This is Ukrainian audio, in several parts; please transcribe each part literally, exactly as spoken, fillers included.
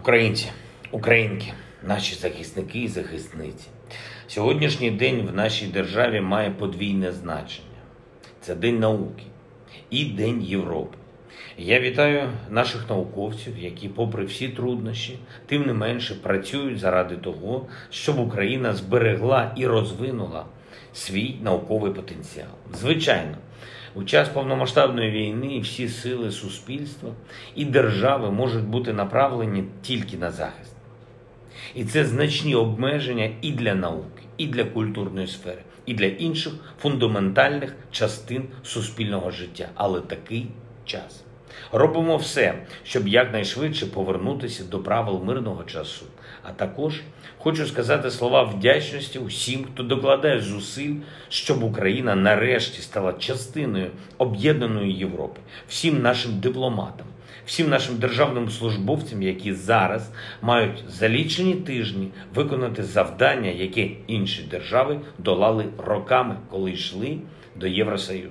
Українці, українки, наші захисники і захисниці. Сьогоднішній день в нашій державі має подвійне значення. Це День науки і День Європи. Я вітаю наших науковців, які, попри всі труднощі, тим не менше працюють заради того, щоб Україна зберегла і розвинула свій науковий потенціал. Звичайно, у час повномасштабної війни всі сили суспільства і держави можуть бути направлені тільки на захист. І це значні обмеження і для науки, і для культурної сфери, і для інших фундаментальних частин суспільного життя. Але такий час. Робимо все, щоб якнайшвидше повернутися до правил мирного часу. А також хочу сказати слова вдячності усім, хто докладає зусиль, щоб Україна нарешті стала частиною об'єднаної Європи. Всім нашим дипломатам, всім нашим державним службовцям, які зараз мають за лічені тижні виконати завдання, які інші держави долали роками, коли йшли до Євросоюзу.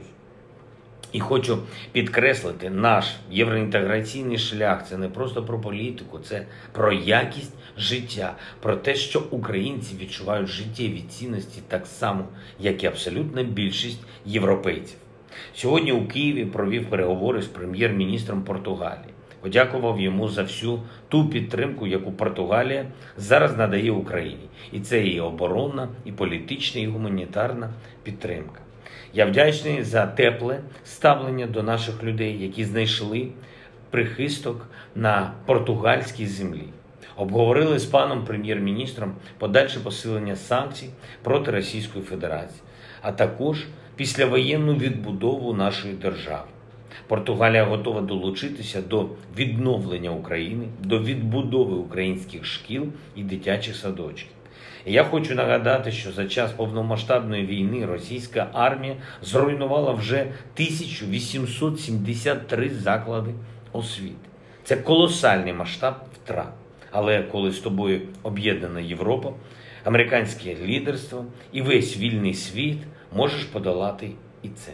І хочу підкреслити, наш євроінтеграційний шлях – це не просто про політику, це про якість життя, про те, що українці відчувають життєві цінності так само, як і абсолютна більшість європейців. Сьогодні у Києві провів переговори з прем'єр-міністром Португалії. Подякував йому за всю ту підтримку, яку Португалія зараз надає Україні. І це і оборонна, і політична, і гуманітарна підтримка. Я вдячний за тепле ставлення до наших людей, які знайшли прихисток на португальській землі. Обговорили з паном прем'єр-міністром подальше посилення санкцій проти Російської Федерації, а також післявоєнну відбудову нашої держави. Португалія готова долучитися до відновлення України, до відбудови українських шкіл і дитячих садочків. Я хочу нагадати, що за час повномасштабної війни російська армія зруйнувала вже тисячу вісімсот сімдесят три заклади освіти. Це колосальний масштаб втрат. Але коли з тобою об'єднана Європа, американське лідерство і весь вільний світ, можеш подолати і це.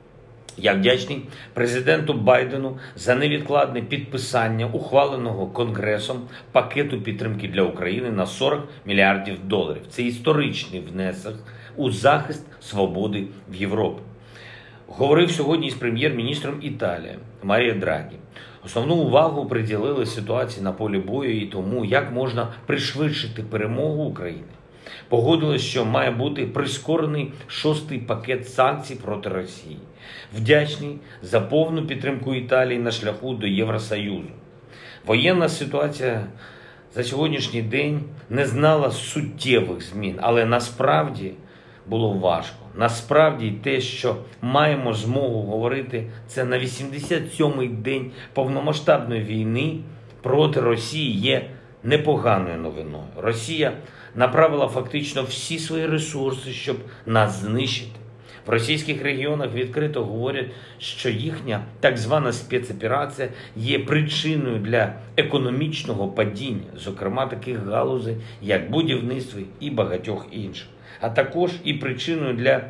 Я вдячний президенту Байдену за невідкладне підписання ухваленого Конгресом пакету підтримки для України на сорок мільярдів доларів. Це історичний внесок у захист свободи в Європі. Говорив сьогодні з прем'єр-міністром Італії Маріо Драгі. Основну увагу приділили ситуації на полі бою і тому, як можна пришвидшити перемогу України. Погодилось, що має бути прискорений шостий пакет санкцій проти Росії. Вдячний за повну підтримку Італії на шляху до Євросоюзу. Воєнна ситуація за сьогоднішній день не знала суттєвих змін, але насправді було важко. Насправді те, що маємо змогу говорити, це на вісімдесят сьомий день повномасштабної війни проти Росії є непоганою новиною. Росія направила фактично всі свої ресурси, щоб нас знищити. В російських регіонах відкрито говорять, що їхня так звана спецоперація є причиною для економічного падіння, зокрема таких галузей, як будівництво і багатьох інших, а також і причиною для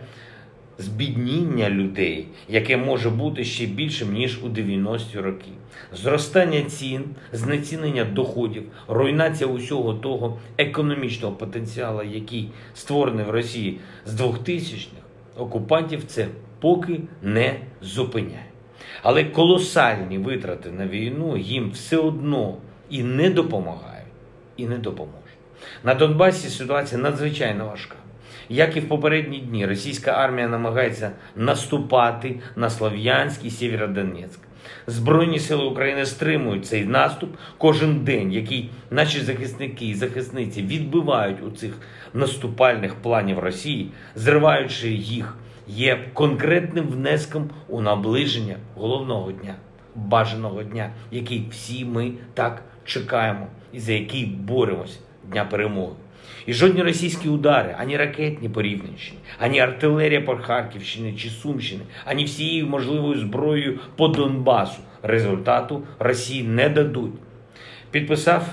збідніння людей, яке може бути ще більшим, ніж у дев'яності роки. Зростання цін, знецінення доходів, руйнація усього того економічного потенціалу, який створений в Росії з двохтисячних, окупантів це поки не зупиняє. Але колосальні витрати на війну їм все одно і не допомагають, і не допоможуть. На Донбасі ситуація надзвичайно важка. Як і в попередні дні, російська армія намагається наступати на Слов'янськ і Сєвєродонецьк. Збройні сили України стримують цей наступ кожен день, який наші захисники і захисниці відбивають у цих наступальних планів Росії, зриваючи їх, є конкретним внеском у наближення головного дня, бажаного дня, який всі ми так чекаємо і за який боремося, дня перемоги. І жодні російські удари, ані ракетні по Рівненщині, ані артилерія по Харківщині чи Сумщині, ані всією можливою зброєю по Донбасу результату Росії не дадуть. Підписав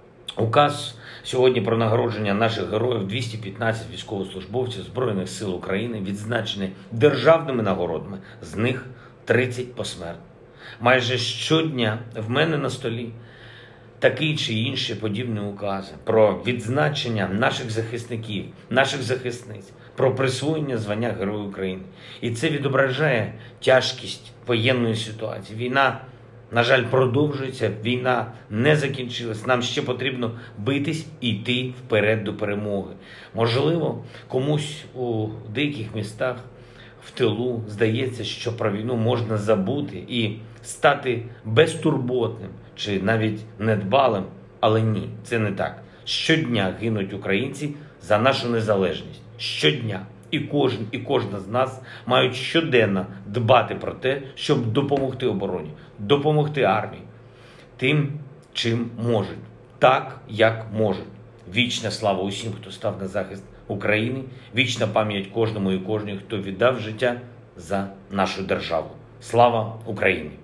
указ сьогодні про нагородження наших героїв двісті п'ятнадцять військовослужбовців Збройних сил України, відзначені державними нагородами, з них тридцять посмертно. Майже щодня в мене на столі такий чи інший подібний укази про відзначення наших захисників, наших захисниць, про присвоєння звання Герою України. І це відображає тяжкість воєнної ситуації. Війна, на жаль, продовжується, війна не закінчилась. Нам ще потрібно битись і йти вперед до перемоги. Можливо, комусь у деяких містах в тилу здається, що про війну можна забути і стати безтурботним чи навіть недбалим, але ні, це не так. Щодня гинуть українці за нашу незалежність. Щодня. І кожен, і кожна з нас мають щоденно дбати про те, щоб допомогти обороні, допомогти армії, тим, чим можуть, так, як можуть. Вічна слава усім, хто став на захист України, вічна пам'ять кожному і кожній, хто віддав життя за нашу державу. Слава Україні!